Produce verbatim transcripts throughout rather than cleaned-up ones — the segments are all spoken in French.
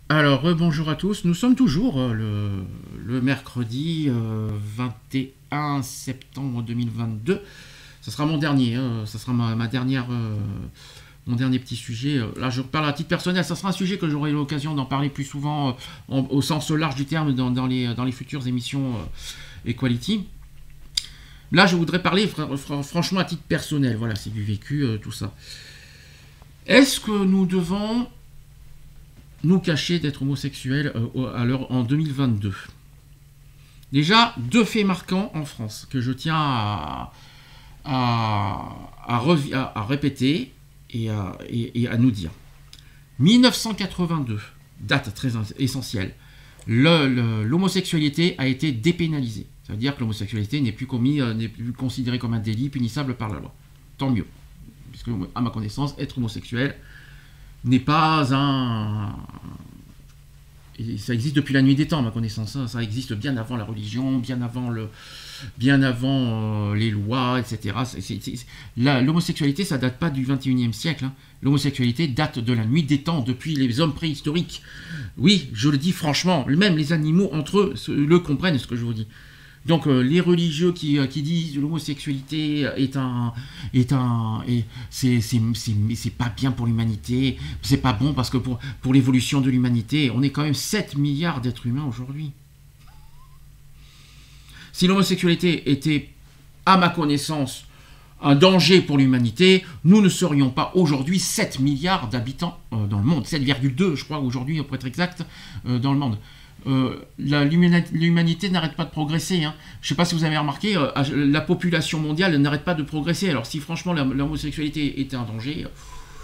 Alors, bonjour à tous. Nous sommes toujours euh, le, le mercredi euh, vingt et un septembre deux mille vingt-deux. Ça sera mon dernier, hein, ça sera ma, ma dernière, euh, mon dernier petit sujet. Là, je parle à titre personnel. Ça sera un sujet que j'aurai l'occasion d'en parler plus souvent, euh, en- au sens large du terme, dans, dans les, dans les futures émissions euh, Equality. Là, je voudrais parler fr- fr- franchement à titre personnel. Voilà, c'est du vécu, euh, tout ça. Est-ce que nous devons nous cacher d'être homosexuels euh, à l'heure en deux mille vingt-deux? Déjà, deux faits marquants en France que je tiens à, à, à, revi- à- à répéter et à, et- et à nous dire. mille neuf cent quatre-vingt-deux, date très essentielle, le- le- l'homosexualité a été dépénalisée. Ça veut dire que l'homosexualité n'est plus, commis, euh, n'est plus considérée comme un délit punissable par la loi. Tant mieux. Puisque, à ma connaissance, être homosexuel n'est pas un... Et ça existe depuis la nuit des temps, à ma connaissance. hein. Ça existe bien avant la religion, bien avant, le, bien avant euh, les lois, et cetera. C'est- c'est- c'est- la- L'homosexualité, ça date pas du vingt et unième siècle. hein. L'homosexualité date de la nuit des temps, depuis les hommes préhistoriques. Oui, je le dis franchement, même les animaux entre eux se- le comprennent, ce que je vous dis. Donc euh, les religieux qui, euh, qui disent que l'homosexualité est un est un et c'est c'est c'est c'est pas bien pour l'humanité, c'est pas bon parce que pour pour l'évolution de l'humanité, on est quand même sept milliards d'êtres humains aujourd'hui. Si l'homosexualité était à ma connaissance un danger pour l'humanité, nous ne serions pas aujourd'hui sept milliards d'habitants euh, dans le monde, sept virgule deux je crois aujourd'hui pour être exact euh, dans le monde. Euh, la- l'humani- L'humanité n'arrête pas de progresser. hein. Je ne sais pas si vous avez remarqué, euh, la population mondiale n'arrête pas de progresser. Alors si franchement la- l'homosexualité était un danger, euh,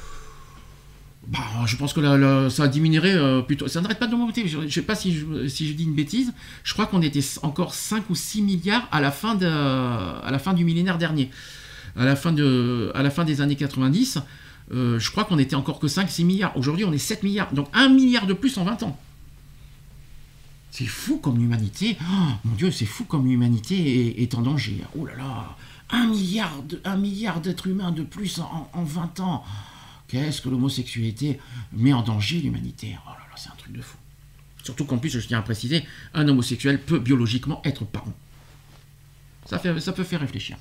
bah, je pense que la- la- ça diminuerait euh, plutôt. Ça n'arrête pas d'augmenter. Je ne sais pas si je, si je dis une bêtise. Je crois qu'on était encore cinq ou six milliards à la fin, de, à la fin du millénaire dernier. À la fin, de, à la fin des années quatre-vingt-dix, euh, je crois qu'on était encore que cinq six milliards. Aujourd'hui, on est sept milliards. Donc un milliard de plus en vingt ans. C'est fou comme l'humanité, oh, mon Dieu, c'est fou comme l'humanité est, est en danger. Oh là là, un milliard, de, un milliard d'êtres humains de plus en, en vingt ans. Qu'est-ce que l'homosexualité met en danger l'humanité? Oh là là, c'est un truc de fou. Surtout qu'en plus, je tiens à préciser, un homosexuel peut biologiquement être parent. Ça, fait, ça peut faire réfléchir.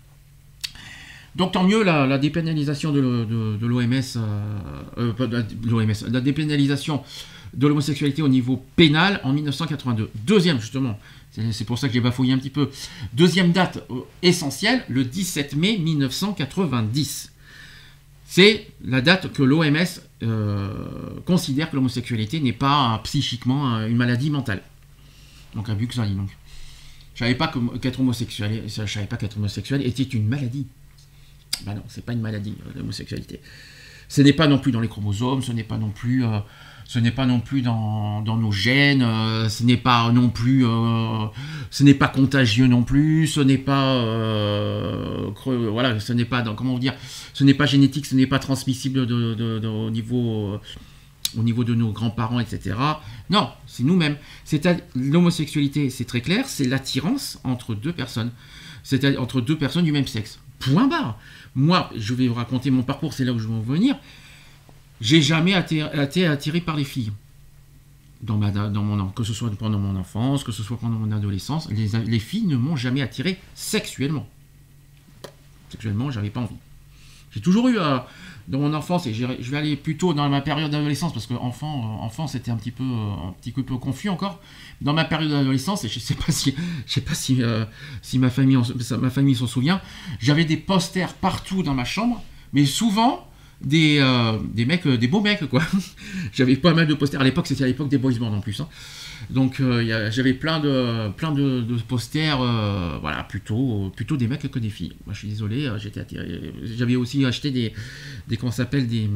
Donc tant mieux la, la dépénalisation de, de, de l'O M S, euh, euh, pas de l'O M S, la dépénalisation de l'homosexualité au niveau pénal en mille neuf cent quatre-vingt-deux. Deuxième, justement, c'est, c'est pour ça que j'ai bafouillé un petit peu. Deuxième date euh, essentielle, le dix-sept mai mille neuf cent quatre-vingt-dix. C'est la date que l'O M S euh, considère que l'homosexualité n'est pas euh, psychiquement euh, une maladie mentale. Donc un but que ça dit donc. Je savais pas que- qu'être homosexuel, je savais pas qu'être homosexuel était une maladie. Ben non, c'est pas une maladie, euh, l'homosexualité. Ce n'est pas non plus dans les chromosomes, ce n'est pas non plus, euh, ce n'est pas non plus dans, dans nos gènes, euh, ce n'est pas non plus, euh, ce n'est pas contagieux non plus, ce n'est pas, euh, creux, voilà, ce n'est pas, dans, comment dire, ce n'est pas génétique, ce n'est pas transmissible de, de, de, au niveau, euh, au niveau de nos grands-parents, et cetera. Non, c'est nous-mêmes. C'est à, l'homosexualité, c'est très clair, c'est l'attirance entre deux personnes, c'est entre deux personnes du même sexe. Point barre. Moi, je vais vous raconter mon parcours, c'est là où je veux en venir. J'ai jamais été attiré, attiré par les filles. Dans ma, dans mon, que ce soit pendant mon enfance, que ce soit pendant mon adolescence, les, les filles ne m'ont jamais attiré sexuellement. Sexuellement, j'avais pas envie. J'ai toujours eu, euh, dans mon enfance, et je vais aller plutôt dans ma période d'adolescence, parce que enfant, euh, enfant c'était un petit peu, euh, un petit peu confus encore. Dans ma période d'adolescence, et je sais pas si, je sais pas si, euh, si ma famille, en, ma famille s'en souvient, j'avais des posters partout dans ma chambre, mais souvent des, euh, des mecs, des beaux mecs quoi. J'avais pas mal de posters à l'époque, c'était à l'époque des boys bands en plus. Hein. Donc euh, y a, j'avais plein de, plein de, de posters, euh, voilà, plutôt, plutôt des mecs que des filles. Moi, je suis désolé, j'étais attiré. J'avais aussi acheté des, des comment ça s'appelle, des,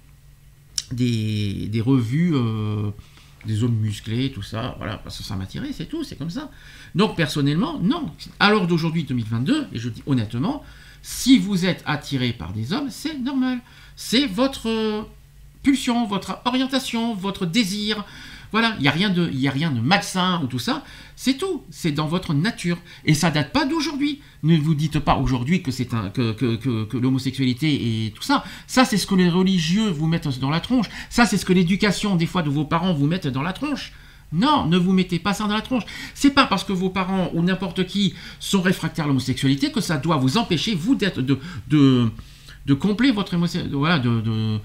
des, des revues, euh, des hommes musclés, tout ça, voilà, parce que ça m'attirait, c'est tout, c'est comme ça. Donc personnellement, non. À l'heure d'aujourd'hui, deux mille vingt-deux, et je dis honnêtement, si vous êtes attiré par des hommes, c'est normal. C'est votre pulsion, votre orientation, votre désir. Voilà, il n'y a rien de, il y a rien de malsain ou tout ça. C'est tout. C'est dans votre nature. Et ça date pas d'aujourd'hui. Ne vous dites pas aujourd'hui que c'est un, que, que, que, que l'homosexualité et tout ça. Ça, c'est ce que les religieux vous mettent dans la tronche. Ça, c'est ce que l'éducation, des fois, de vos parents vous mettent dans la tronche. Non, ne vous mettez pas ça dans la tronche. C'est pas parce que vos parents ou n'importe qui sont réfractaires à l'homosexualité que ça doit vous empêcher, vous, d'être, de, de, de combler votre émotion, voilà, de, de,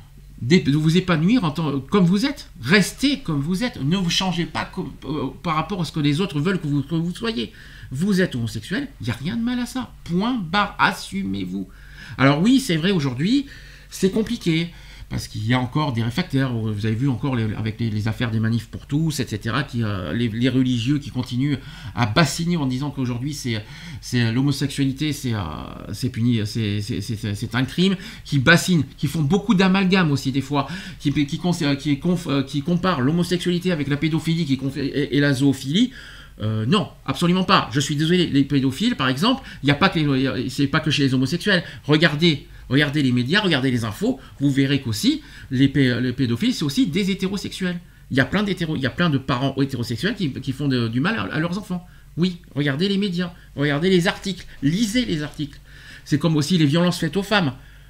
de vous épanouir en tant, comme vous êtes. Restez comme vous êtes. Ne vous changez pas comme, euh, par rapport à ce que les autres veulent que vous, que vous soyez. Vous êtes homosexuel, il n'y a rien de mal à ça. Point barre, assumez-vous. Alors oui, c'est vrai, aujourd'hui, c'est compliqué. Parce qu'il y a encore des réfractaires, vous avez vu encore les, avec les, les affaires des manifs pour tous, et cetera, qui, euh, les, les religieux qui continuent à bassiner en disant qu'aujourd'hui c'est, c'est l'homosexualité, c'est, euh, c'est puni, c'est, c'est, c'est, c'est un crime, qui bassinent, qui font beaucoup d'amalgames aussi des fois, qui, qui, qui, qui, conf, qui comparent l'homosexualité avec la pédophilie qui conf, et, et la zoophilie. Euh, non, absolument pas. Je suis désolé, les pédophiles, par exemple, il n'y a pas que les, c'est pas que chez les homosexuels. Regardez. Regardez les médias, regardez les infos, vous verrez qu'aussi, les, pé- les pédophiles, c'est aussi des hétérosexuels. Il y a plein, d'hétéro- il y a plein de parents hétérosexuels qui, qui font de, du mal à, à leurs enfants. Oui, regardez les médias, regardez les articles, lisez les articles. C'est comme aussi les violences faites aux femmes.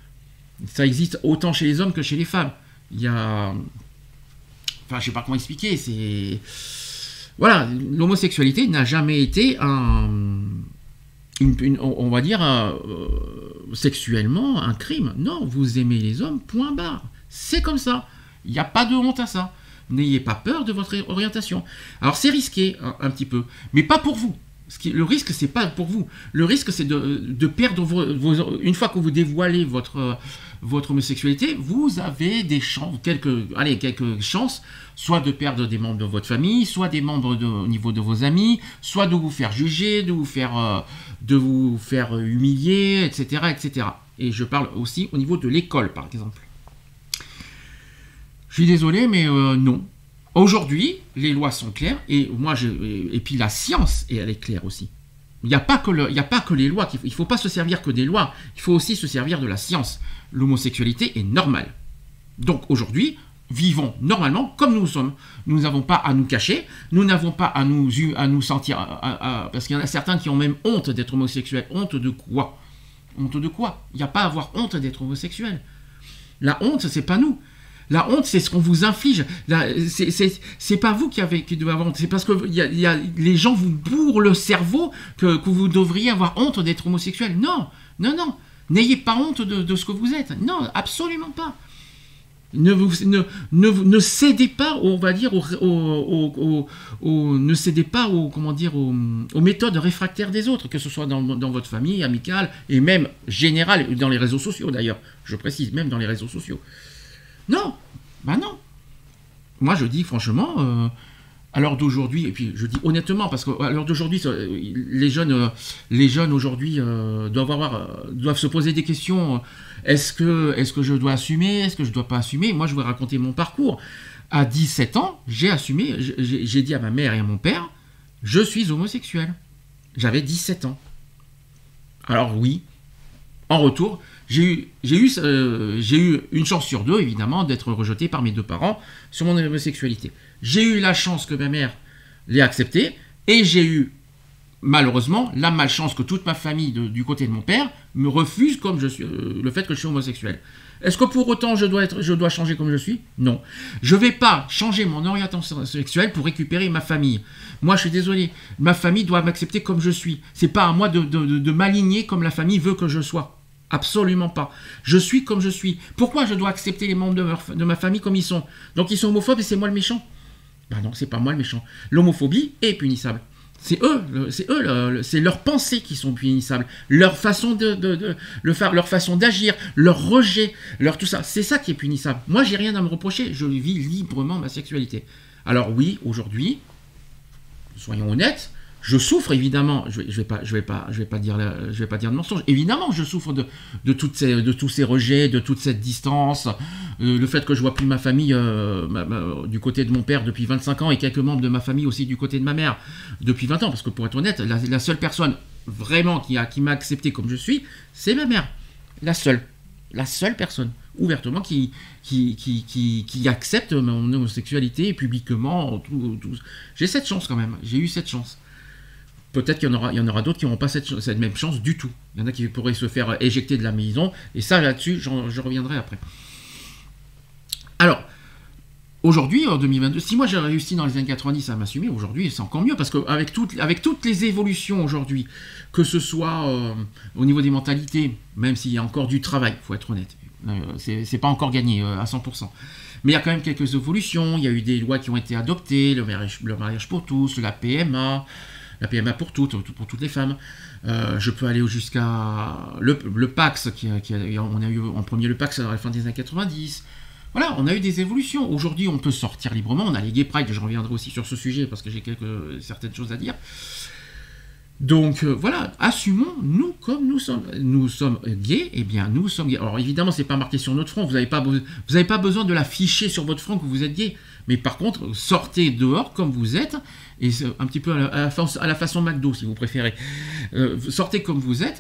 Ça existe autant chez les hommes que chez les femmes. Il y a... Enfin, je ne sais pas comment expliquer, c'est... Voilà, l'homosexualité n'a jamais été un... Une, une, on va dire euh, sexuellement un crime. Non, vous aimez les hommes, point barre. C'est comme ça. Il n'y a pas de honte à ça. N'ayez pas peur de votre orientation. Alors c'est risqué un, un petit peu, mais pas pour vous. Ce qui, le risque, c'est pas pour vous. Le risque, c'est de, de perdre vos, vos... Une fois que vous dévoilez votre, votre homosexualité, vous avez des chances, quelques, allez, quelques chances, soit de perdre des membres de votre famille, soit des membres de, au niveau de vos amis, soit de vous faire juger, de vous faire, euh, de vous faire humilier, et cetera, et cetera. Et je parle aussi au niveau de l'école, par exemple. Je suis désolé, mais euh, non. Aujourd'hui, les lois sont claires, et moi, je, et, et puis la science, et elle est claire aussi. Il n'y a pas que le, il n'y a pas que les lois. Il ne faut pas se servir que des lois. Il faut aussi se servir de la science. L'homosexualité est normale. Donc aujourd'hui, vivons normalement comme nous sommes. Nous n'avons pas à nous cacher. Nous n'avons pas à nous, à nous sentir... À, à, parce qu'il y en a certains qui ont même honte d'être homosexuels. Honte de quoi? Honte de quoi? Il n'y a pas à avoir honte d'être homosexuel. La honte, c'est pas nous. La honte, c'est ce qu'on vous inflige. La, c'est, c'est, c'est pas vous qui, avez, qui devez avoir honte. C'est parce que y a, y a, les gens vous bourrent le cerveau que, que vous devriez avoir honte d'être homosexuel. Non, non, non. N'ayez pas honte de, de ce que vous êtes. Non, absolument pas. Ne, vous, ne, ne, ne cédez pas, on va dire, au, au, au, au, ne cédez pas aux, comment dire, aux, aux méthodes réfractaires des autres, que ce soit dans, dans votre famille, amicale, et même générale, dans les réseaux sociaux d'ailleurs. Je précise, même dans les réseaux sociaux. Non, ben non. Moi, je dis franchement, euh, à l'heure d'aujourd'hui, et puis je dis honnêtement, parce qu'à l'heure d'aujourd'hui, les jeunes, euh, les jeunes aujourd'hui euh, doivent avoir, euh, doivent se poser des questions. Est-ce que, est-ce que je dois assumer? Est-ce que je dois pas assumer? Moi, je vais raconter mon parcours. À dix-sept ans, j'ai assumé, j'ai, j'ai dit à ma mère et à mon père, je suis homosexuel. J'avais dix-sept ans. Alors oui, en retour, j'ai eu, j'ai, eu, euh, j'ai eu une chance sur deux, évidemment, d'être rejeté par mes deux parents sur mon homosexualité. J'ai eu la chance que ma mère l'ait accepté, et j'ai eu, malheureusement, la malchance que toute ma famille, de, du côté de mon père, me refuse comme je suis, euh, le fait que je suis homosexuel. Est-ce que pour autant je dois, être, je dois changer comme je suis? Non. Je ne vais pas changer mon orientation sexuelle pour récupérer ma famille. Moi, je suis désolé. Ma famille doit m'accepter comme je suis. C'est pas à moi de, de, de, de m'aligner comme la famille veut que je sois. Absolument pas. Je suis comme je suis. Pourquoi je dois accepter les membres de ma, de ma famille comme ils sont? Donc ils sont homophobes et c'est moi le méchant? Ben non, c'est pas moi le méchant. L'homophobie est punissable. C'est eux, c'est eux, c'est leurs pensées qui sont punissables, leur façon de, de, de le faire, leur façon d'agir, leur rejet, leur tout ça, c'est ça qui est punissable. Moi, j'ai rien à me reprocher, je vis librement ma sexualité. Alors oui, aujourd'hui, soyons honnêtes, je souffre évidemment. Je vais, je vais pas, je vais pas, je vais pas dire, je vais pas dire de mensonge. Évidemment, je souffre de, de toutes ces, de tous ces rejets, de toute cette distance, euh, le fait que je vois plus ma famille euh, ma, ma, du côté de mon père depuis vingt-cinq ans et quelques membres de ma famille aussi du côté de ma mère depuis vingt ans. Parce que pour être honnête, la, la seule personne vraiment qui a, qui m'a accepté comme je suis, c'est ma mère. La seule, la seule personne. ouvertement, qui, qui, qui, qui, qui acceptent mon homosexualité publiquement. Tout, tout. J'ai cette chance quand même, j'ai eu cette chance. Peut-être qu'il y en aura, il y en aura d'autres qui n'auront pas cette, cette même chance du tout. Il y en a qui pourraient se faire éjecter de la maison, et ça, là-dessus, je reviendrai après. Alors, aujourd'hui, en deux mille vingt-deux, si moi j'ai réussi dans les années quatre-vingt-dix à m'assumer, aujourd'hui c'est encore mieux, parce qu'avec toutes, avec toutes les évolutions aujourd'hui, que ce soit euh, au niveau des mentalités, même s'il y a encore du travail, il faut être honnête, euh, c'est, c'est pas encore gagné euh, à cent pour cent. Mais il y a quand même quelques évolutions, il y a eu des lois qui ont été adoptées, le mariage, le mariage pour tous, la P M A, la P M A pour toutes, pour toutes les femmes. Euh, je peux aller jusqu'à le, le Pax, qui, qui a, on a eu en premier le Pax à la fin des années quatre-vingt-dix. Voilà, on a eu des évolutions. Aujourd'hui, on peut sortir librement. On a les Gay Pride, je reviendrai aussi sur ce sujet parce que j'ai quelques, certaines choses à dire. Donc euh, voilà, assumons, nous, comme nous sommes, nous sommes gays, eh bien nous sommes gays. Alors évidemment, c'est pas marqué sur notre front, vous n'avez pas, vous n'avez pas besoin de l'afficher sur votre front que vous êtes gay. Mais par contre, sortez dehors comme vous êtes, et un petit peu à la, à la, à la façon McDo, si vous préférez. Euh, sortez comme vous êtes,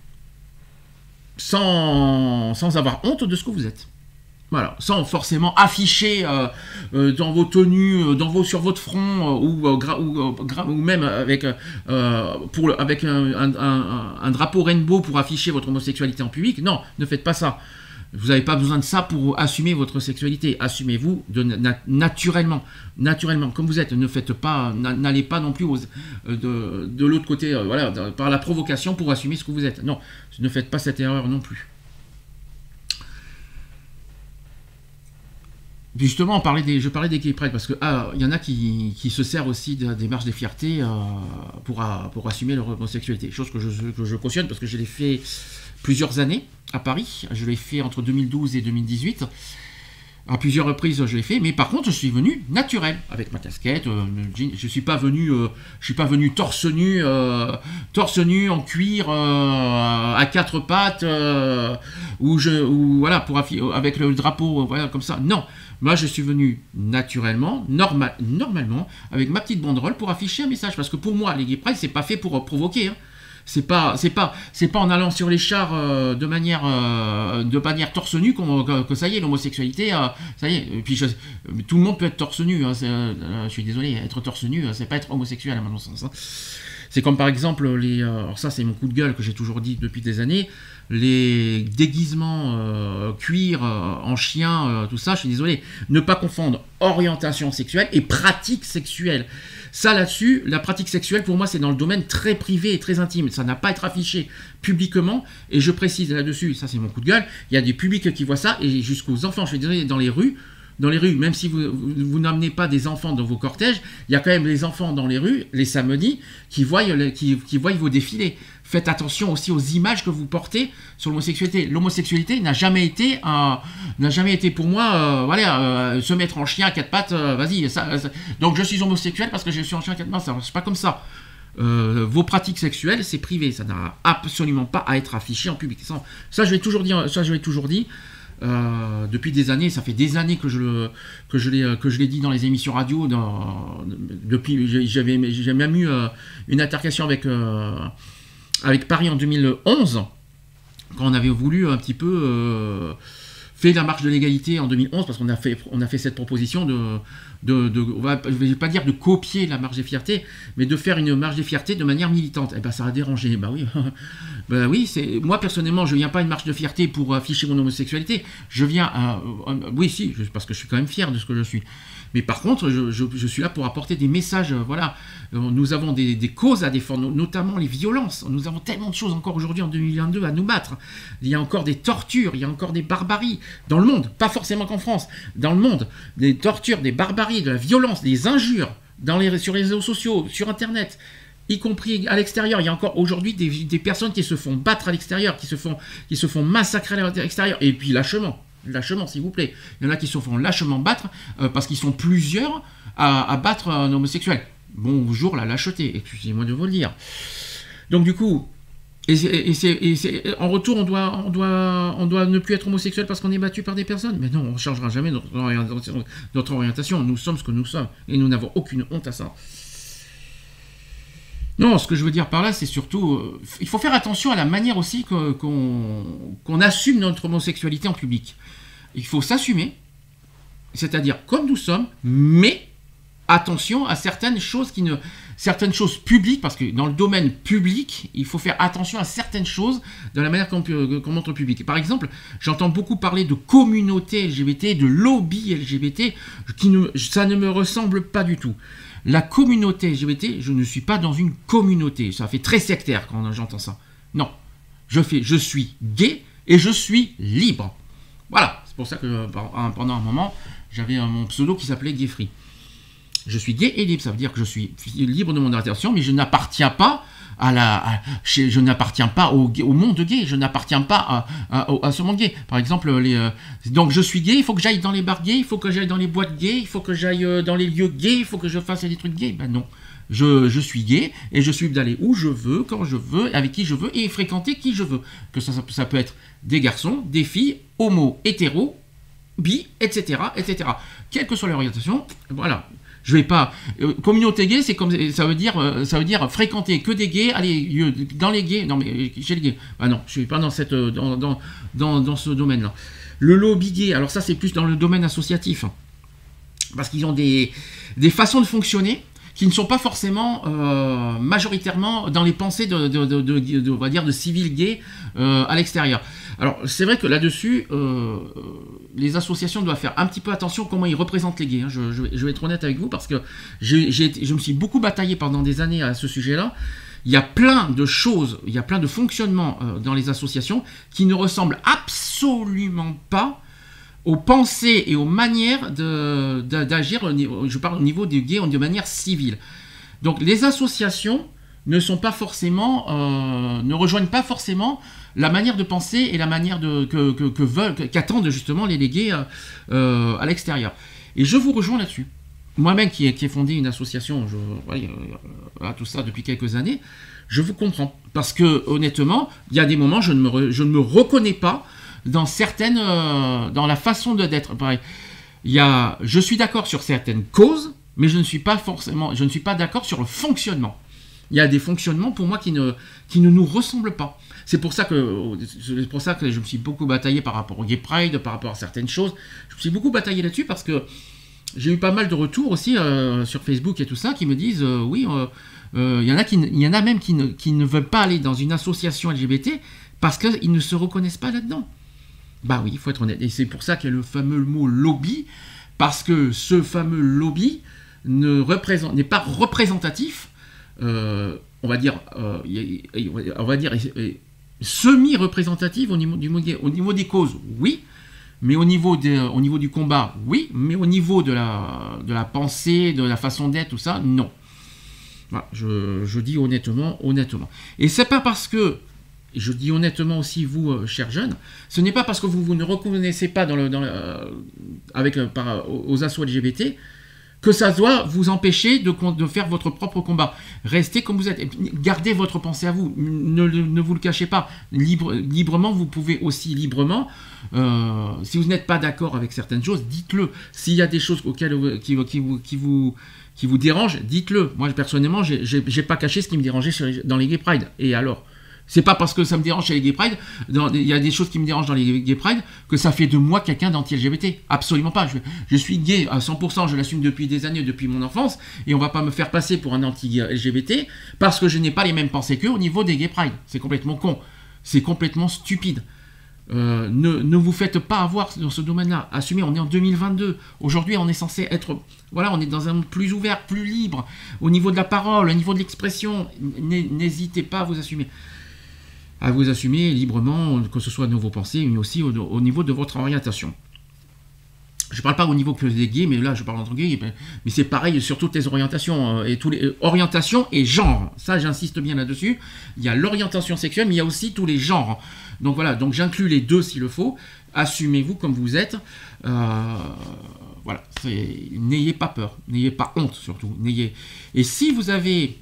sans, sans avoir honte de ce que vous êtes. Voilà, sans forcément afficher euh, euh, dans vos tenues, euh, dans vos, sur votre front, euh, ou, euh, gra, ou, euh, gra, ou même avec, euh, pour le, avec un, un, un, un drapeau rainbow pour afficher votre homosexualité en public. Non, ne faites pas ça. Vous n'avez pas besoin de ça pour assumer votre sexualité. Assumez-vous de, na, naturellement, naturellement, comme vous êtes. Ne faites pas, n'allez pas non plus aux, de, de l'autre côté, euh, voilà, de, par la provocation pour assumer ce que vous êtes. Non, ne faites pas cette erreur non plus. Justement, on parlait des, je parlais des gay pride parce que ah, y en a qui, qui se servent aussi de, des marches des fiertés euh, pour, pour assumer leur homosexualité. Chose que je, que je cautionne parce que je l'ai fait plusieurs années à Paris. Je l'ai fait entre deux mille douze et deux mille dix-huit. À plusieurs reprises, je l'ai fait, mais par contre, je suis venu naturel avec ma casquette. Euh, je suis pas venu, euh, je suis pas venu torse nu, euh, torse nu en cuir euh, à quatre pattes, euh, ou je, ou voilà, pour avec le drapeau, voilà comme ça. Non, moi, je suis venu naturellement, normal, normalement, avec ma petite banderole pour afficher un message, parce que pour moi, les gay pride, c'est pas fait pour euh, provoquer. Hein. C'est pas, c'est pas, c'est pas en allant sur les chars euh, de manière, euh, de manière torse nu qu'on, que, que ça y est, l'homosexualité, euh, ça y est. Et puis je, tout le monde peut être torse nu. Hein, euh, je suis désolé, être torse nu, c'est pas être homosexuel à mon sens. Hein. C'est comme par exemple les, euh, alors ça c'est mon coup de gueule que j'ai toujours dit depuis des années, les déguisements euh, cuir euh, en chien, euh, tout ça. Je suis désolé. Ne pas confondre orientation sexuelle et pratique sexuelle. Ça, là-dessus, la pratique sexuelle, pour moi, c'est dans le domaine très privé et très intime. Ça n'a pas à être affiché publiquement. Et je précise là-dessus, ça, c'est mon coup de gueule, il y a des publics qui voient ça, et jusqu'aux enfants, je suis désolé, dans les rues, dans les rues, même si vous, vous, vous n'amenez pas des enfants dans vos cortèges, il y a quand même des enfants dans les rues, les samedis, qui voient, qui, qui voient vos défilés. Faites attention aussi aux images que vous portez sur l'homosexualité. L'homosexualité n'a jamais été, euh, n'a jamais été pour moi, euh, voilà, euh, se mettre en chien à quatre pattes. Euh, vas-y, ça, ça. Donc je suis homosexuel parce que je suis en chien à quatre pattes. Ça marche pas comme ça. Euh, vos pratiques sexuelles, c'est privé. Ça n'a absolument pas à être affiché en public. Ça, ça je l'ai toujours dit. Ça, je l'ai toujours dit. Euh, depuis des années, ça fait des années que je le, que je l'ai, que je l'ai dit dans les émissions radio. Dans, depuis, j'avais, j'ai même eu euh, une altercation avec. Euh, avec Paris en deux mille onze, quand on avait voulu un petit peu euh, faire la marche de l'égalité en deux mille onze, parce qu'on a fait, on a fait cette proposition de, de, de on va, je ne vais pas dire de copier la marche des fiertés, mais de faire une marche des fiertés de manière militante. Et ben ça a dérangé. Ben oui, ben oui, c'est moi personnellement, je viens pas à une marche de fierté pour afficher mon homosexualité. Je viens, à, à, oui si, parce que je suis quand même fier de ce que je suis. Mais par contre, je, je, je suis là pour apporter des messages. Voilà, nous avons des, des causes à défendre, notamment les violences. Nous avons tellement de choses encore aujourd'hui en deux mille vingt-deux à nous battre. Il y a encore des tortures, il y a encore des barbaries dans le monde, pas forcément qu'en France, dans le monde, des tortures, des barbaries, de la violence, des injures dans les, sur les réseaux sociaux, sur Internet, y compris à l'extérieur. Il y a encore aujourd'hui des, des personnes qui se font battre à l'extérieur, qui se font, qui se font massacrer à l'extérieur, et puis lâchement. Lâchement, s'il vous plaît. Il y en a qui se font lâchement battre euh, parce qu'ils sont plusieurs à, à battre un homosexuel. Bonjour la lâcheté, excusez-moi de vous le dire. Donc du coup, et, et, et, c'est, et c'est, en retour, on doit, on, doit, on doit ne plus être homosexuel parce qu'on est battu par des personnes. Mais non, on ne changera jamais notre orientation, notre orientation. Nous sommes ce que nous sommes et nous n'avons aucune honte à ça. Non, ce que je veux dire par là, c'est surtout... Euh, il faut faire attention à la manière aussi que, qu'on, qu'on assume notre homosexualité en public. il faut s'assumer, c'est-à-dire comme nous sommes, mais attention à certaines choses qui ne, certaines choses publiques, parce que dans le domaine public, il faut faire attention à certaines choses de la manière qu'on qu'on montre au public. Par exemple, j'entends beaucoup parler de communauté L G B T, de lobby L G B T, qui ne, ça ne me ressemble pas du tout. La communauté L G B T, je ne suis pas dans une communauté. Ça fait très sectaire quand j'entends ça. Non, je fais, je suis gay et je suis libre. Voilà, c'est pour ça que pendant un moment, j'avais mon pseudo qui s'appelait Gay Free. Je suis gay et libre, ça veut dire que je suis libre de mon orientation, mais je n'appartiens pas à la, à, je, je n'appartiens pas au, au monde gay, je n'appartiens pas à, à, à ce monde gay. Par exemple, les, euh, donc je suis gay, il faut que j'aille dans les bars gays, il faut que j'aille dans les boîtes gays, il faut que j'aille euh, dans les lieux gays, il faut que je fasse des trucs gays. Ben non, je, je suis gay et je suis d'aller où je veux, quand je veux, avec qui je veux et fréquenter qui je veux. Que ça, ça, ça peut être des garçons, des filles, homo, hétéro, bi, et cetera, et cetera. Quelle que soit l'orientation, voilà. Je vais pas. Euh, communauté gay, c'est comme ça veut dire, euh, ça veut dire fréquenter que des gays. Allez, dans les gays, non mais chez les gays. Ah non, je suis pas dans cette, dans dans dans, dans ce domaine-là. Le lobby gay, alors ça c'est plus dans le domaine associatif, parce qu'ils ont des des façons de fonctionner qui ne sont pas forcément euh, majoritairement dans les pensées de, de, de, de, de, on va dire, de civils gays euh, à l'extérieur. Alors, c'est vrai que là-dessus, euh, les associations doivent faire un petit peu attention comment ils représentent les gays. Hein. Je, je, je vais être honnête avec vous parce que j'ai, j'ai, je me suis beaucoup bataillé pendant des années à ce sujet-là. Il y a plein de choses, il y a plein de fonctionnements euh, dans les associations qui ne ressemblent absolument pas aux pensées et aux manières de, de, d'agir, je parle au niveau des gays, de manière civile. Donc les associations ne sont pas forcément, euh, ne rejoignent pas forcément la manière de penser et la manière de, que, que, que veulent, qu'attendent justement les gays euh, à l'extérieur. Et je vous rejoins là-dessus. Moi-même qui ai, qui ai fondé une association, je, ouais, euh, tout ça depuis quelques années, je vous comprends. Parce que honnêtement, il y a des moments, je ne me, re, je ne me reconnais pas dans certaines, euh, dans la façon de, d'être. Pareil. Il y a, je suis d'accord sur certaines causes, mais je ne suis pas forcément, je ne suis pas d'accord sur le fonctionnement. Il y a des fonctionnements pour moi qui ne, qui ne nous ressemblent pas. C'est pour ça que, c'est pour ça que je me suis beaucoup bataillé par rapport au Gay Pride, par rapport à certaines choses. Je me suis beaucoup bataillé là-dessus parce que j'ai eu pas mal de retours aussi euh, sur Facebook et tout ça qui me disent, euh, oui, il euh, euh, y en a qui, il y en a même qui ne, qui ne veulent pas aller dans une association L G B T parce qu'ils ne se reconnaissent pas là-dedans. Bah oui, il faut être honnête. Et c'est pour ça qu'il y a le fameux mot lobby, parce que ce fameux lobby ne représente, n'est pas représentatif, euh, on va dire, euh, on va dire semi-représentatif au niveau, du, au niveau des causes, oui, mais au niveau, des, au niveau du combat, oui, mais au niveau de la, de la pensée, de la façon d'être, tout ça, non. Voilà, je, je dis honnêtement, honnêtement. Et c'est pas parce que et je dis honnêtement aussi, vous, euh, chers jeunes, ce n'est pas parce que vous, vous ne reconnaissez pas dans le, dans le, euh, avec, euh, par, aux assos L G B T que ça doit vous empêcher de, de faire votre propre combat. Restez comme vous êtes. Gardez votre pensée à vous. Ne, ne vous le cachez pas. Libre, librement, vous pouvez aussi librement. Euh, si vous n'êtes pas d'accord avec certaines choses, dites-le. S'il y a des choses auxquelles, qui, qui, vous, qui, vous, qui vous dérangent, dites-le. Moi, personnellement, j'ai, j'ai, j'ai pas caché ce qui me dérangeait sur les, dans les Gay Pride. Et alors ? C'est pas parce que ça me dérange chez les Gay Pride, il y a des choses qui me dérangent dans les Gay Pride, que ça fait de moi quelqu'un d'anti-L G B T. Absolument pas. Je, je suis gay à cent pour cent, je l'assume depuis des années, depuis mon enfance, et on va pas me faire passer pour un anti-L G B T parce que je n'ai pas les mêmes pensées qu'eux au niveau des Gay Pride. C'est complètement con. C'est complètement stupide. Euh, ne, ne vous faites pas avoir dans ce domaine-là. Assumez, on est en deux mille vingt-deux. Aujourd'hui, on est censé être... Voilà, on est dans un monde plus ouvert, plus libre, au niveau de la parole, au niveau de l'expression. N'hésitez pas à vous assumer. à vous assumer librement, que ce soit de vos pensées, mais aussi au, au niveau de votre orientation. Je ne parle pas au niveau que des gays, mais là je parle entre gays, mais c'est pareil sur toutes les orientations, et tous les orientations et genres. Ça, j'insiste bien là-dessus. Il y a l'orientation sexuelle, mais il y a aussi tous les genres. Donc voilà, donc j'inclus les deux s'il le faut. Assumez-vous comme vous êtes. Euh, voilà, c'est, n'ayez pas peur, n'ayez pas honte surtout. N'ayez. Et si vous avez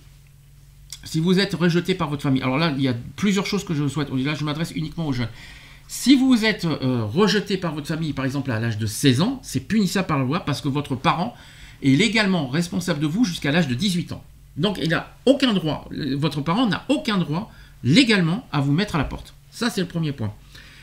Si vous êtes rejeté par votre famille, alors là, il y a plusieurs choses que je souhaite. Là, je m'adresse uniquement aux jeunes. Si vous êtes euh, rejeté par votre famille, par exemple à l'âge de seize ans, c'est punissable par la loi parce que votre parent est légalement responsable de vous jusqu'à l'âge de dix-huit ans. Donc, il n'a aucun droit, votre parent n'a aucun droit légalement à vous mettre à la porte. Ça, c'est le premier point.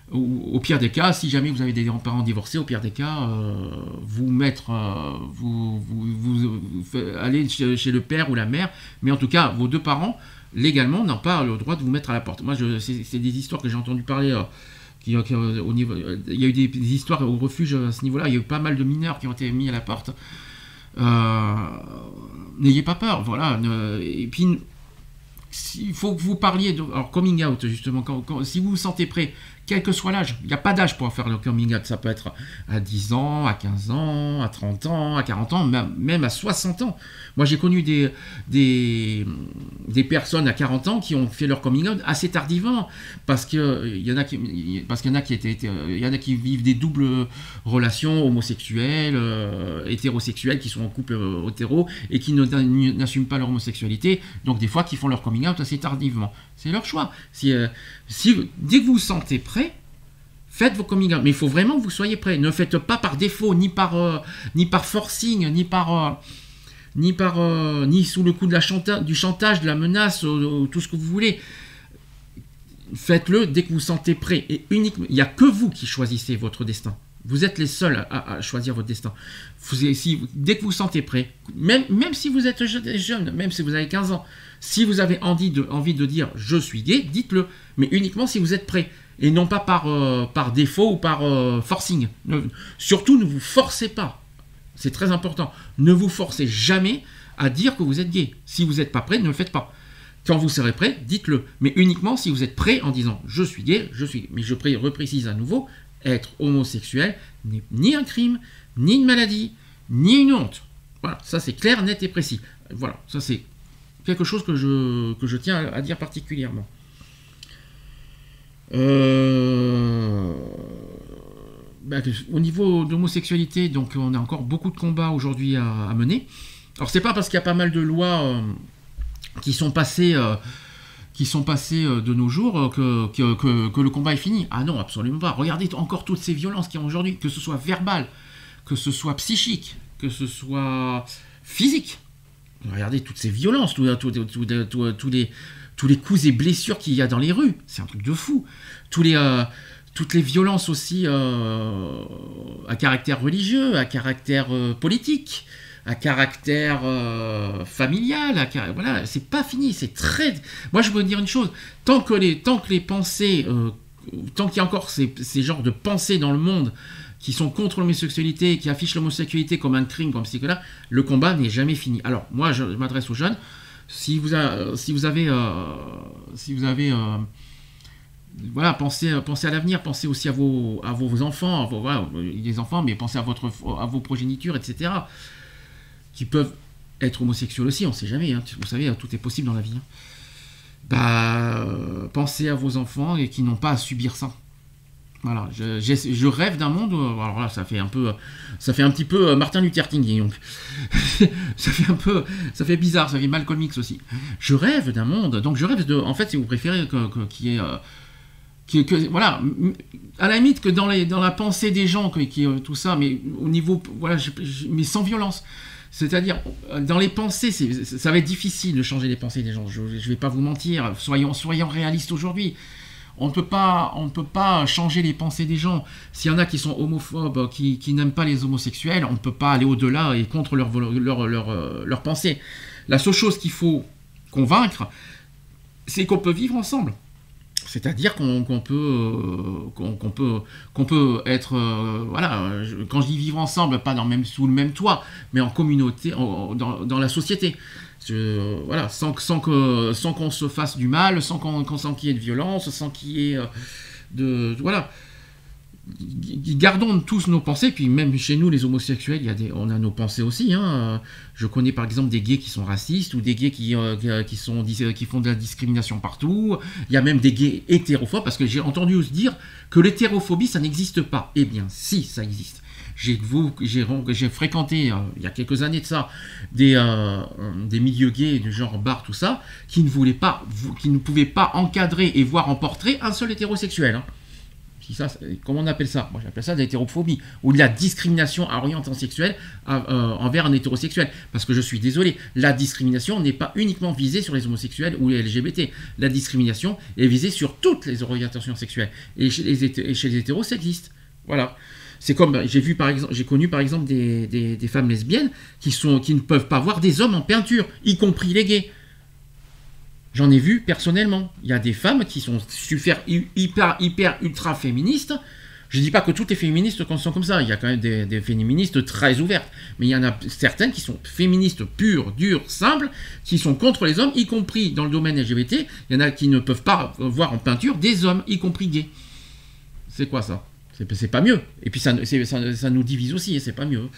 Au, au pire des cas, si jamais vous avez des parents divorcés, au pire des cas, euh, vous mettre, euh, vous, vous, vous, vous allez chez, chez le père ou la mère, mais en tout cas, vos deux parents, légalement, n'ont pas le droit de vous mettre à la porte. Moi, je, c'est, c'est des histoires que j'ai entendu parler. Euh, qui, qui, au niveau, il y a eu des, des histoires au refuge à ce niveau-là. Il y a eu pas mal de mineurs qui ont été mis à la porte. Euh, n'ayez pas peur, voilà. Ne, et puis, il faut que vous parliez de, alors coming out justement. Quand, quand, si vous vous sentez prêt, quel que soit l'âge, il n'y a pas d'âge pour faire le coming out. Ça peut être à dix ans, à quinze ans, à trente ans, à quarante ans, même à soixante ans. Moi, j'ai connu des, des, des personnes à quarante ans qui ont fait leur coming out assez tardivement, parce qu'il y en a qui, parce qu'il y en a qui étaient, il y en a qui vivent des doubles relations homosexuelles, euh, hétérosexuelles, qui sont en couple euh, hétéro et qui ne, n'assument pas leur homosexualité. Donc, des fois, qui font leur coming out assez tardivement. C'est leur choix. Si, euh, si, dès que vous vous sentez prêt, faites vos coming out. Mais il faut vraiment que vous soyez prêts. Ne faites pas par défaut, ni par, euh, ni par forcing, ni par... Euh, ni par euh, ni sous le coup de la chanta- du chantage, de la menace, ou, ou tout ce que vous voulez. Faites-le dès que vous vous sentez prêt. Et uniquement, il n'y a que vous qui choisissez votre destin. Vous êtes les seuls à, à choisir votre destin. Vous, si, dès que vous vous sentez prêt, même, même si vous êtes jeune, même si vous avez quinze ans, si vous avez envie de, envie de dire « je suis gay », dites-le. Mais uniquement si vous êtes prêt. Et non pas par, euh, par défaut ou par euh, forcing. Ne, surtout, ne vous forcez pas. C'est très important. Ne vous forcez jamais à dire que vous êtes gay. Si vous n'êtes pas prêt, ne le faites pas. Quand vous serez prêt, dites-le. Mais uniquement si vous êtes prêt en disant « je suis gay, je suis gay ». Mais je reprécise à nouveau, être homosexuel n'est ni un crime, ni une maladie, ni une honte. Voilà, ça c'est clair, net et précis. Voilà, ça c'est quelque chose que je, que je tiens à, à dire particulièrement. Euh... Ben, au niveau d'homosexualité, donc on a encore beaucoup de combats aujourd'hui à, à mener. Alors c'est pas parce qu'il y a pas mal de lois euh, qui sont passées, euh, qui sont passées euh, de nos jours euh, que, que, que, que le combat est fini. Ah non, absolument pas. Regardez encore toutes ces violences qu'il y a aujourd'hui, que ce soit verbal, que ce soit psychique, que ce soit physique. Regardez toutes ces violences, tous tout, tout, tout, tout, tout les, tous les coups et blessures qu'il y a dans les rues. C'est un truc de fou. Tous les... Euh, Toutes les violences aussi euh, à caractère religieux, à caractère euh, politique, à caractère euh, familial, à car... voilà, c'est pas fini, c'est très... Moi, je veux dire une chose, tant que les, tant que les pensées, euh, tant qu'il y a encore ces, ces genres de pensées dans le monde qui sont contre l'homosexualité, qui affichent l'homosexualité comme un crime, comme ci, que là, le combat n'est jamais fini. Alors, moi, je, je m'adresse aux jeunes, si vous, a, si vous avez... Euh, si vous avez euh, Voilà, pensez, pensez à l'avenir, pensez aussi à vos, à vos enfants, à vos, voilà, les enfants, mais pensez à, votre, à vos progénitures, et cetera, qui peuvent être homosexuels aussi, on ne sait jamais, hein, vous savez, tout est possible dans la vie. Hein. Bah, euh, pensez à vos enfants et qui n'ont pas à subir ça. Voilà, je, je, je rêve d'un monde, où, alors là, ça fait un peu, ça fait un petit peu Martin Luther King, donc ça fait un peu, ça fait bizarre, ça fait Malcolm X aussi. Je rêve d'un monde, donc je rêve de, en fait, si vous préférez, que, que, qui est euh, Que, que, voilà, à la limite que dans, les, dans la pensée des gens, que, qui, tout ça, mais au niveau, voilà, je, je, mais sans violence. C'est-à-dire, dans les pensées, c'est, ça va être difficile de changer les pensées des gens. Je ne vais pas vous mentir, soyons, soyons réalistes aujourd'hui. On ne peut pas, on ne peut pas changer les pensées des gens. S'il y en a qui sont homophobes, qui, qui n'aiment pas les homosexuels, on ne peut pas aller au-delà et contre leur, leur, leur, leur pensée. La seule chose qu'il faut convaincre, c'est qu'on peut vivre ensemble. C'est-à-dire qu'on, qu'on, peut, qu'on, qu'on, peut, qu'on peut être... Euh, voilà, je, quand je dis vivre ensemble, pas dans le même, sous le même toit, mais en communauté, en, dans, dans la société. Je, voilà, sans, sans, que, sans qu'on se fasse du mal, sans, qu'on, sans qu'il y ait de violence, sans qu'il y ait euh, de... Voilà. Gardons tous nos pensées, puis même chez nous, les homosexuels, il y a des, on a nos pensées aussi. Hein. Je connais par exemple des gays qui sont racistes ou des gays qui, euh, qui, sont, qui font de la discrimination partout. Il y a même des gays hétérophobes, parce que j'ai entendu se dire que l'hétérophobie, ça n'existe pas. Eh bien, si, ça existe. J'ai, vous, j'ai, j'ai fréquenté, euh, il y a quelques années de ça, des, euh, des milieux gays du genre bar, tout ça, qui ne voulaient pas, qui ne pouvaient pas encadrer et voir en portrait un seul hétérosexuel. Hein. Si ça, comment on appelle ça? Moi, j'appelle ça de l'hétérophobie ou de la discrimination à orientation sexuelle à, euh, envers un hétérosexuel. Parce que je suis désolé, la discrimination n'est pas uniquement visée sur les homosexuels ou les L G B T. La discrimination est visée sur toutes les orientations sexuelles. Et chez les, hété- et chez les hétéros, ça existe. Voilà. C'est comme j'ai vu par exemple, j'ai connu par exemple des, des, des femmes lesbiennes qui sont, qui ne peuvent pas voir des hommes en peinture, y compris les gays. J'en ai vu personnellement. Il y a des femmes qui sont super, hyper, hyper, ultra féministes. Je ne dis pas que toutes les féministes sont comme ça. Il y a quand même des, des féministes très ouvertes. Mais il y en a certaines qui sont féministes pures, dures, simples, qui sont contre les hommes, y compris dans le domaine L G B T. Il y en a qui ne peuvent pas voir en peinture des hommes, y compris gays. C'est quoi ça? c'est, c'est pas mieux. Et puis ça, c'est, ça, ça nous divise aussi, et c'est pas mieux.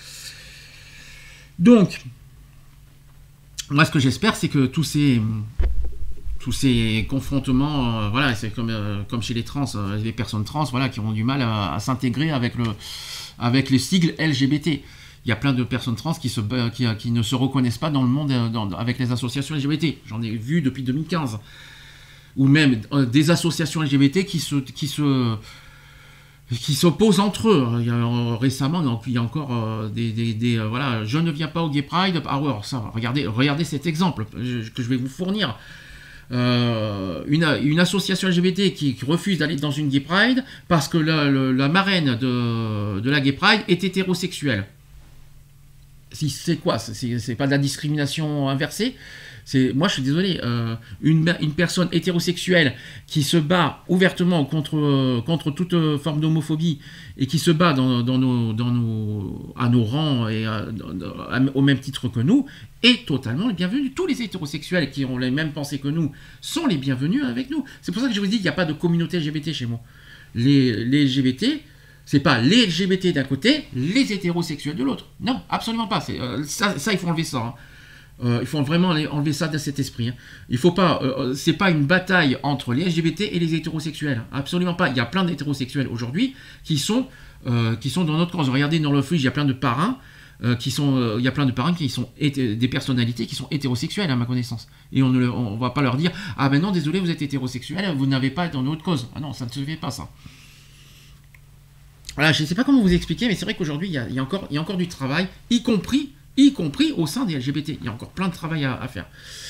Donc, moi ce que j'espère, c'est que tous ces... tous ces confrontements, euh, voilà, c'est comme, euh, comme chez les trans, euh, les personnes trans, voilà, qui ont du mal à, à s'intégrer avec, le, avec les sigles L G B T. Il y a plein de personnes trans qui, se, qui, qui ne se reconnaissent pas dans le monde dans, avec les associations L G B T. J'en ai vu depuis deux mille quinze. Ou même euh, des associations L G B T qui se... Qui se qui s'opposent entre eux. Il y a, euh, récemment, donc, il y a encore euh, des, des, des euh, voilà, je ne viens pas au Gay Pride. Ah ouais, alors ça, regardez, regardez cet exemple je, que je vais vous fournir. Euh, une, une association L G B T qui, qui refuse d'aller dans une Gay Pride parce que la, la, la marraine de, de la Gay Pride est hétérosexuelle. Si, c'est quoi? C'est, c'est pas de la discrimination inversée? C'est, moi, je suis désolé, euh, une, une personne hétérosexuelle qui se bat ouvertement contre, euh, contre toute euh, forme d'homophobie et qui se bat dans, dans nos, dans nos, à nos rangs et à, à, au même titre que nous est totalement le bienvenu. Tous les hétérosexuels qui ont les mêmes pensées que nous sont les bienvenus avec nous. C'est pour ça que je vous dis qu'il n'y a pas de communauté L G B T chez moi. Les, les L G B T, c'est pas les L G B T d'un côté, les hétérosexuels de l'autre. Non, absolument pas. C'est, euh, ça, ça, il faut enlever ça. Hein. Euh, il faut vraiment enlever ça de cet esprit. Hein. Il faut pas, euh, c'est pas une bataille entre les L G B T et les hétérosexuels. Absolument pas. Il y a plein d'hétérosexuels aujourd'hui qui sont, euh, qui sont dans notre cause. Regardez dans le Fridge, il y a plein de parrains euh, qui sont, euh, il y a plein de parrains qui sont hété- des personnalités qui sont hétérosexuelles à ma connaissance. Et on ne, on va pas leur dire ah ben non désolé vous êtes hétérosexuel, vous n'avez pas dans notre cause. Ah non ça ne se fait pas ça. Voilà, je ne sais pas comment vous expliquer, mais c'est vrai qu'aujourd'hui il y a, il y a encore, il y a encore du travail, y compris y compris au sein des L G B T. Il y a encore plein de travail à, à faire.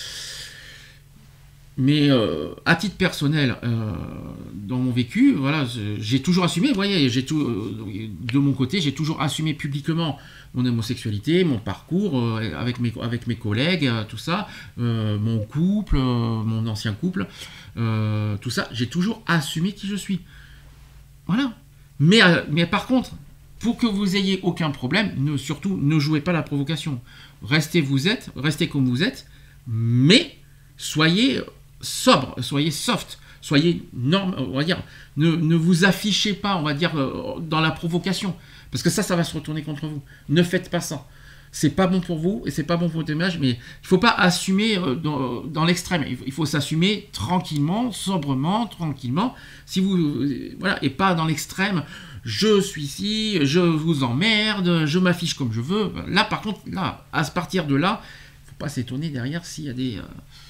Mais euh, à titre personnel, euh, dans mon vécu, voilà, j'ai toujours assumé, vous voyez, j'ai tout, euh, de mon côté, j'ai toujours assumé publiquement mon homosexualité, mon parcours, euh, avec, mes, avec mes collègues, euh, tout ça, euh, mon couple, euh, mon ancien couple, euh, tout ça, j'ai toujours assumé qui je suis. Voilà. Mais, euh, mais par contre, pour que vous ayez aucun problème, ne, surtout ne jouez pas la provocation. Restez vous êtes, restez comme vous êtes, mais soyez sobre, soyez soft, soyez norme, on va dire, ne, ne vous affichez pas, on va dire, dans la provocation, parce que ça, ça va se retourner contre vous. Ne faites pas ça. C'est pas bon pour vous et c'est pas bon pour votre image, mais il faut pas assumer dans, dans l'extrême. Il faut s'assumer tranquillement, sobrement, tranquillement. Si vous, voilà, et pas dans l'extrême. Je suis ici, je vous emmerde, je m'affiche comme je veux. Là, par contre, là, à partir de là, il ne faut pas s'étonner derrière s'il y a des, euh,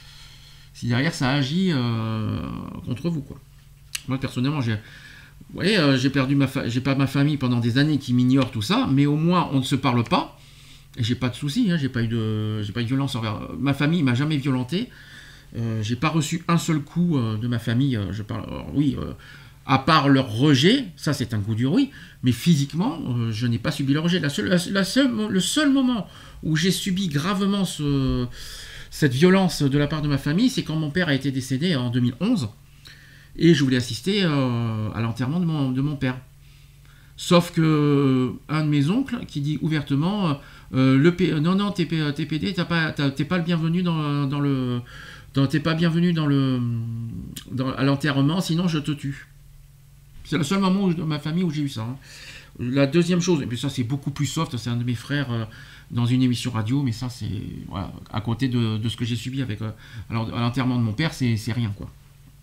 si derrière ça agit euh, contre vous, quoi. Moi, personnellement, j'ai, vous voyez, euh, j'ai perdu ma, fa- j'ai pas ma famille pendant des années qui m'ignore tout ça, mais au moins on ne se parle pas. Et j'ai pas de soucis, hein, j'ai pas eu de, j'ai pas eu de violence envers ma famille, m'a jamais violenté. Euh, j'ai pas reçu un seul coup euh, de ma famille. Euh, je parle, alors, oui. Euh, À part leur rejet, ça c'est un coup dur, oui, mais physiquement, euh, je n'ai pas subi leur rejet. La seule, la, la seule, le seul moment où j'ai subi gravement ce, cette violence de la part de ma famille, c'est quand mon père a été décédé en deux mille onze, et je voulais assister euh, à l'enterrement de mon, de mon père. Sauf que un de mes oncles qui dit ouvertement, euh, le P, non non t'es, t'es P D, t'as pas, t'as, t'es pas le bienvenu dans, dans le, dans, t'es pas bienvenu dans le, dans, à l'enterrement, sinon je te tue. C'est le seul moment où, dans ma famille où j'ai eu ça. Hein. La deuxième chose, et puis ça c'est beaucoup plus soft, c'est un de mes frères euh, dans une émission radio, mais ça c'est voilà, à côté de, de ce que j'ai subi avec, euh, alors, à l'enterrement de mon père, c'est, c'est rien quoi.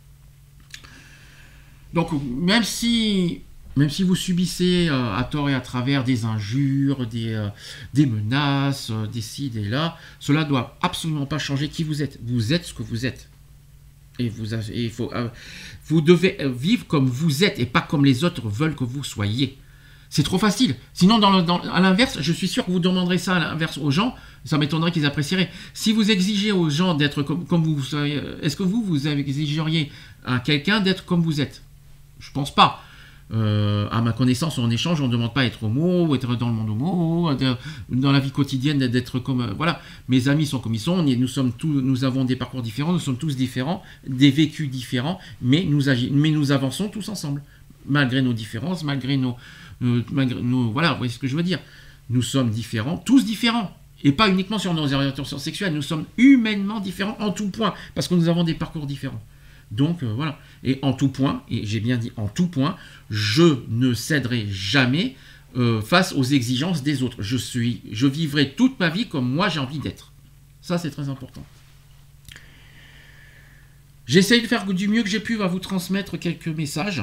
Donc même si, même si vous subissez euh, à tort et à travers des injures, des, euh, des menaces, euh, des ci, des là, cela ne doit absolument pas changer qui vous êtes. Vous êtes ce que vous êtes. Et vous, et il faut, euh, vous devez vivre comme vous êtes et pas comme les autres veulent que vous soyez. C'est trop facile. Sinon, dans le, dans, à l'inverse, je suis sûr que vous demanderez ça à l'inverse aux gens, ça m'étonnerait qu'ils apprécieraient. Si vous exigez aux gens d'être comme, comme vous soyez, est-ce que vous, vous exigeriez à quelqu'un d'être comme vous êtes? Je pense pas. Euh, à ma connaissance, en échange, on ne demande pas à être homo, ou être dans le monde homo, dans la vie quotidienne d'être comme... Euh, voilà, mes amis sont comme ils sont, on est, nous, sommes tous, nous avons des parcours différents, nous sommes tous différents, des vécus différents, mais nous, agi, mais nous avançons tous ensemble, malgré nos différences, malgré nos... nos, malgré nos voilà, vous voyez ce que je veux dire. Nous sommes différents, tous différents, et pas uniquement sur nos orientations sexuelles, nous sommes humainement différents en tout point, parce que nous avons des parcours différents. Donc euh, voilà, et en tout point, et j'ai bien dit en tout point, je ne céderai jamais euh, face aux exigences des autres. Je suis, je vivrai toute ma vie comme moi j'ai envie d'être. Ça c'est très important. J'essaye de faire du mieux que j'ai pu à vous transmettre quelques messages.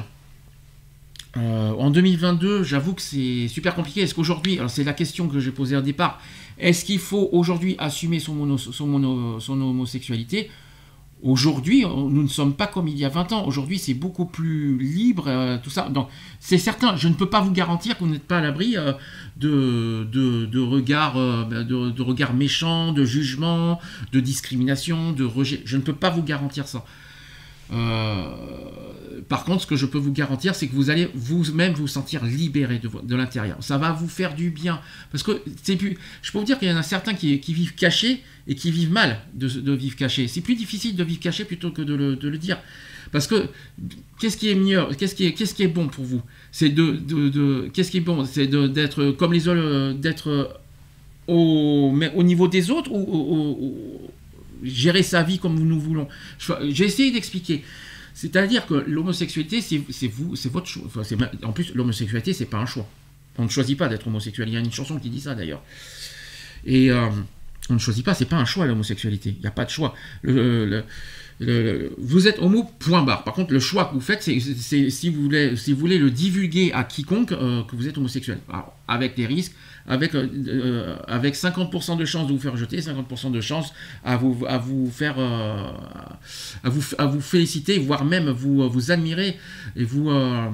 Euh, en deux mille vingt-deux, j'avoue que c'est super compliqué. Est-ce qu'aujourd'hui, alors c'est la question que j'ai posée au départ, est-ce qu'il faut aujourd'hui assumer son, mono, son, mono, son homosexualité ? Aujourd'hui, nous ne sommes pas comme il y a vingt ans. Aujourd'hui, c'est beaucoup plus libre, euh, tout ça. Donc, c'est certain, je ne peux pas vous garantir que vous n'êtes pas à l'abri euh, de, de, de, regards, euh, de, de regards méchants, de jugements, de discrimination, de rejet. Je ne peux pas vous garantir ça. Euh, par contre, ce que je peux vous garantir, c'est que vous allez vous-même vous sentir libéré de, de l'intérieur. Ça va vous faire du bien. Parce que c'est plus, je peux vous dire qu'il y en a certains qui, qui vivent cachés et qui vivent mal de, de vivre caché. C'est plus difficile de vivre caché plutôt que de le, de le dire. Parce que qu'est-ce qui est mieux, qu'est-ce qui est, qu'est-ce qui est bon pour vous? C'est de, de, de, qu'est-ce qui est bon? C'est de, d'être comme les autres, d'être au, au niveau des autres ou au, au, gérer sa vie comme nous voulons. J'ai essayé d'expliquer. C'est-à-dire que l'homosexualité, c'est, c'est vous, c'est votre choix. Enfin, c'est, en plus, l'homosexualité, c'est pas un choix. On ne choisit pas d'être homosexuel. Il y a une chanson qui dit ça d'ailleurs. Et euh, on ne choisit pas. C'est pas un choix l'homosexualité. Il n'y a pas de choix. Le, le, le, vous êtes homo, point barre. Par contre, le choix que vous faites, c'est, c'est, c'est si vous voulez, si vous voulez le divulguer à quiconque euh, que vous êtes homosexuel. Alors, avec des risques. Avec, euh, avec cinquante pour cent de chances de vous faire rejeter, cinquante pour cent de chances à vous, à vous faire euh, à, vous, à vous féliciter, voire même vous, vous admirer et vous, euh,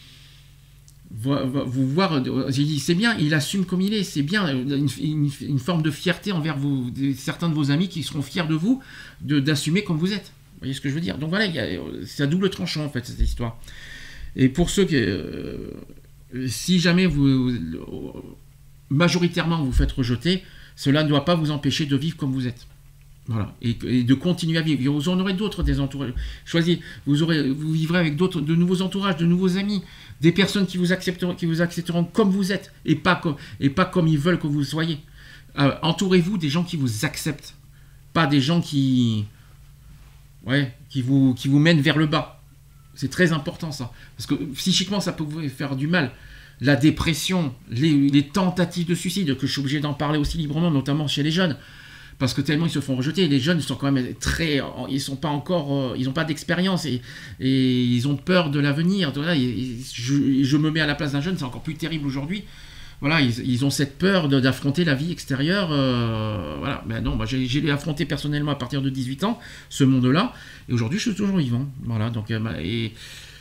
vous, vous voir. J'ai dit, c'est bien, il assume comme il est, c'est bien, une, une, une forme de fierté envers vous, certains de vos amis qui seront fiers de vous, de, d'assumer comme vous êtes. Vous voyez ce que je veux dire? Donc voilà, il y a, c'est à double tranchant en fait cette histoire. Et pour ceux qui, euh, si jamais vous, vous majoritairement vous faites rejeter, cela ne doit pas vous empêcher de vivre comme vous êtes. Voilà. Et, et de continuer à vivre. Vous en aurez d'autres des entourages. Choisissez, vous, aurez, vous vivrez avec d'autres, de nouveaux entourages, de nouveaux amis, des personnes qui vous accepteront, qui vous accepteront comme vous êtes et pas comme, et pas comme ils veulent que vous soyez. Euh, entourez-vous des gens qui vous acceptent, pas des gens qui, ouais, qui vous, qui vous mènent vers le bas. C'est très important ça. Parce que psychiquement, ça peut vous faire du mal. La dépression, les, les tentatives de suicide, que je suis obligé d'en parler aussi librement, notamment chez les jeunes, parce que tellement ils se font rejeter. Les jeunes sont quand même très, ils sont pas encore, ils n'ont pas d'expérience et, et ils ont peur de l'avenir. Voilà, je, je me mets à la place d'un jeune, c'est encore plus terrible aujourd'hui. Voilà, ils, ils ont cette peur de, d'affronter la vie extérieure. Euh, voilà, mais non, moi j'ai, j'ai affronté personnellement à partir de dix-huit ans ce monde-là, et aujourd'hui je suis toujours vivant. Voilà, donc et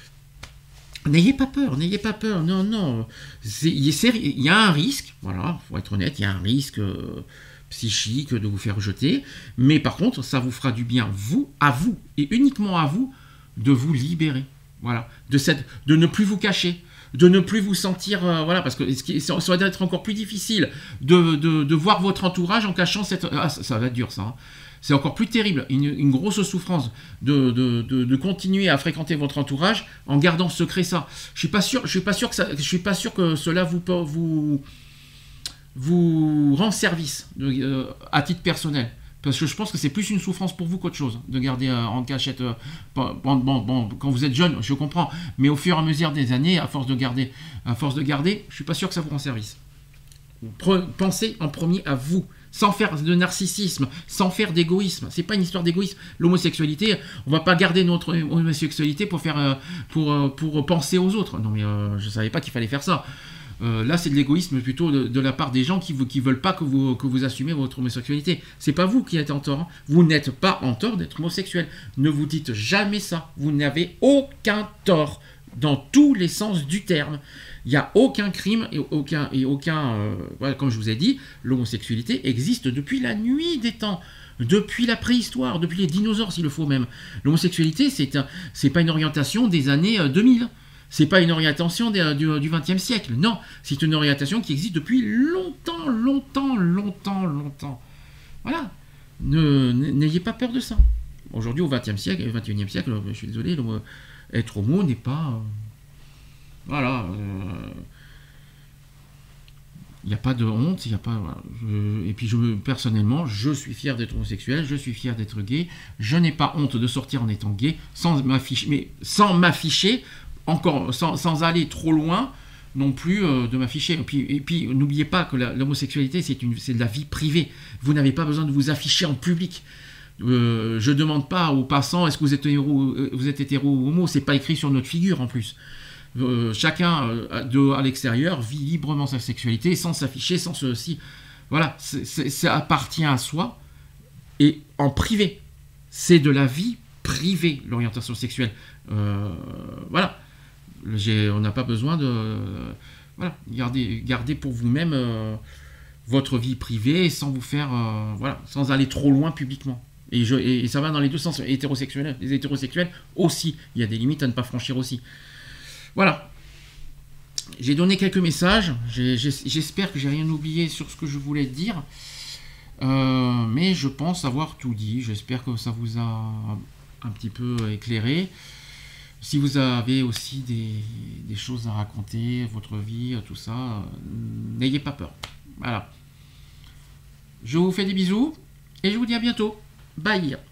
n'ayez pas peur, n'ayez pas peur, non, non. C'est, il y a un risque, voilà, faut être honnête, il y a un risque euh, psychique de vous faire rejeter, mais par contre, ça vous fera du bien, vous, à vous, et uniquement à vous, de vous libérer, voilà, de, cette, de ne plus vous cacher, de ne plus vous sentir, euh, voilà, parce que ça va être encore plus difficile de, de, de voir votre entourage en cachant cette... Ah, ça, ça va être dur, ça, hein. C'est encore plus terrible, une, une grosse souffrance de, de, de, de continuer à fréquenter votre entourage en gardant secret ça. Je suis pas sûr, je suis pas sûr que ça, je suis pas sûr que cela vous vous vous rend service de, euh, à titre personnel, parce que je pense que c'est plus une souffrance pour vous qu'autre chose de garder euh, en cachette. Euh, bon, bon, bon, quand vous êtes jeune, je comprends, mais au fur et à mesure des années, à force de garder, à force de garder, je suis pas sûr que ça vous rend service. Pensez en premier à vous. Sans faire de narcissisme, sans faire d'égoïsme. C'est pas une histoire d'égoïsme. L'homosexualité, on va pas garder notre homosexualité pour faire, pour, pour penser aux autres. Non mais euh, je savais pas qu'il fallait faire ça. Euh, là, c'est de l'égoïsme plutôt de, de la part des gens qui ne qui veulent pas que vous, que vous assumez votre homosexualité. C'est pas vous qui êtes en tort. Hein. Vous n'êtes pas en tort d'être homosexuel. Ne vous dites jamais ça. Vous n'avez aucun tort dans tous les sens du terme. Il n'y a aucun crime et aucun... Et aucun euh, voilà, comme je vous ai dit, l'homosexualité existe depuis la nuit des temps. Depuis la préhistoire, depuis les dinosaures s'il le faut même. L'homosexualité, c'est un, c'est pas une orientation des années euh, deux mille. C'est pas une orientation des, du, du vingtième siècle. Non, c'est une orientation qui existe depuis longtemps, longtemps, longtemps, longtemps. Voilà. Ne, n'ayez pas peur de ça. Aujourd'hui, au vingtième siècle, au vingt et unième siècle, je suis désolé, le, être homo n'est pas... Euh, voilà. Il euh, n'y a pas de honte, il n'y a pas... Voilà. Je, et puis, je, personnellement, je suis fier d'être homosexuel, je suis fier d'être gay. Je n'ai pas honte de sortir en étant gay, sans m'afficher, mais sans m'afficher... Encore, sans, sans aller trop loin non plus euh, de m'afficher. Et puis, et puis n'oubliez pas que la, l'homosexualité, c'est, une, c'est de la vie privée. Vous n'avez pas besoin de vous afficher en public. Euh, je ne demande pas aux passants, est-ce que vous êtes hétéro, vous êtes hétéro ou homo, c'est pas écrit sur notre figure en plus. Euh, chacun euh, de, à l'extérieur vit librement sa sexualité sans s'afficher, sans ceci. Voilà, c'est, c'est, ça appartient à soi et en privé. C'est de la vie privée, l'orientation sexuelle. Euh, voilà. J'ai, on n'a pas besoin de... Euh, voilà, gardez, gardez pour vous-même euh, votre vie privée sans vous faire... Euh, voilà, sans aller trop loin publiquement. Et, je, et, et ça va dans les deux sens. Hétérosexuels, les hétérosexuels aussi. Il y a des limites à ne pas franchir aussi. Voilà. J'ai donné quelques messages. J'ai, j'ai, j'espère que j'ai rien oublié sur ce que je voulais dire. Euh, mais je pense avoir tout dit. J'espère que ça vous a un petit peu éclairé. Si vous avez aussi des, des choses à raconter, votre vie, tout ça, euh, n'ayez pas peur. Voilà. Je vous fais des bisous et je vous dis à bientôt. Bye.